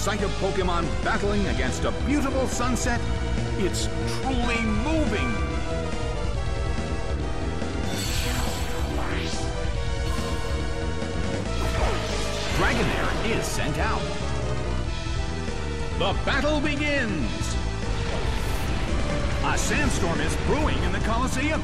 sight of Pokemon battling against a beautiful sunset, it's truly moving. Dragonair is sent out. The battle begins. A sandstorm is brewing in the Colosseum.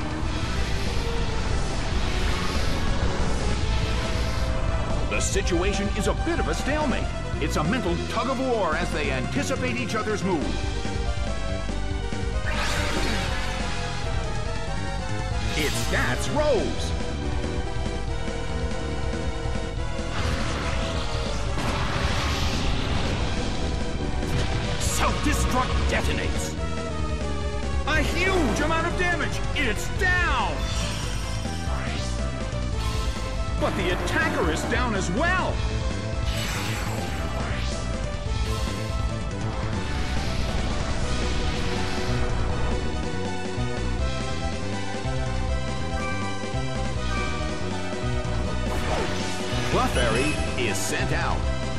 The situation is a bit of a stalemate. It's a mental tug of war as they anticipate each other's move. It's Stats Rose. Self-destruct detonates. A huge amount of damage. It's down. But the attacker is down as well. Clefairy is sent out.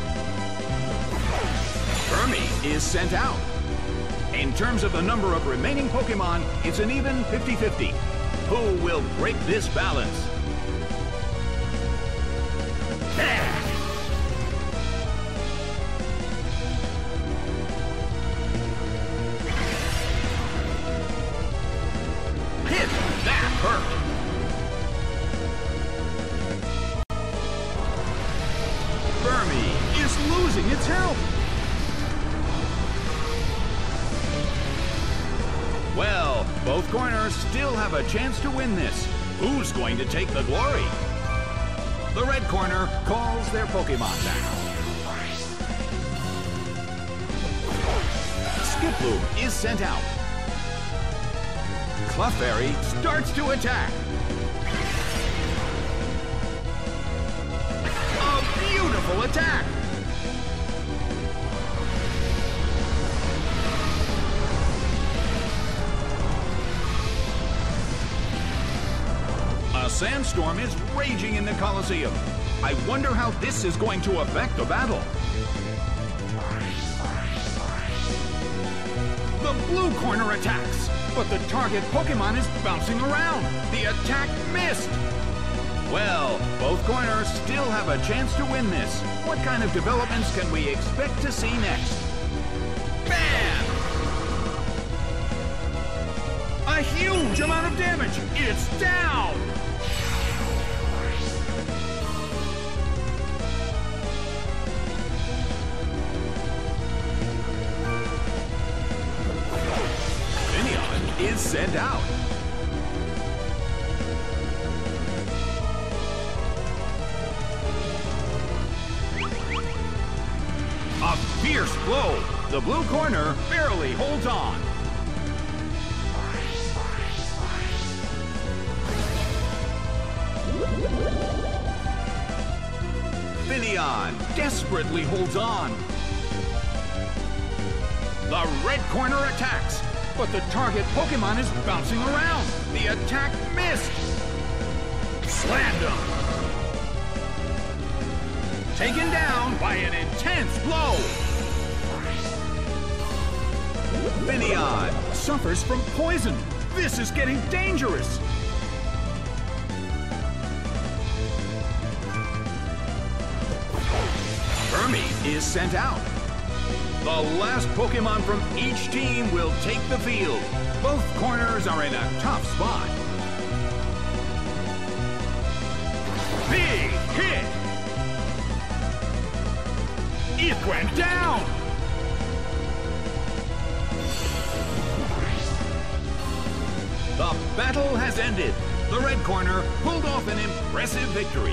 Burmy is sent out. In terms of the number of remaining Pokemon, it's an even 50-50. Who will break this balance? Hit! That hurt! Burmy is losing its health! Well, both corners still have a chance to win this. Who's going to take the glory? The red corner calls their Pokemon back. Skiploom is sent out. Clefairy starts to attack. A beautiful attack! A sandstorm is raging in the Colosseum. I wonder how this is going to affect the battle. The blue corner attacks, but the target Pokemon is bouncing around. The attack missed. Well, both corners still have a chance to win this. What kind of developments can we expect to see next? Bam! A huge amount of damage. It's down. Is sent out. A fierce blow. The blue corner barely holds on. Finneon desperately holds on. The red corner attacks, but the target Pokemon is bouncing around. The attack missed. Slammed him. Taken down by an intense blow. Finneon suffers from poison. This is getting dangerous. Burmy is sent out. The last Pokemon from each team will take the field. Both corners are in a tough spot. Big hit! It went down! The battle has ended. The red corner pulled off an impressive victory.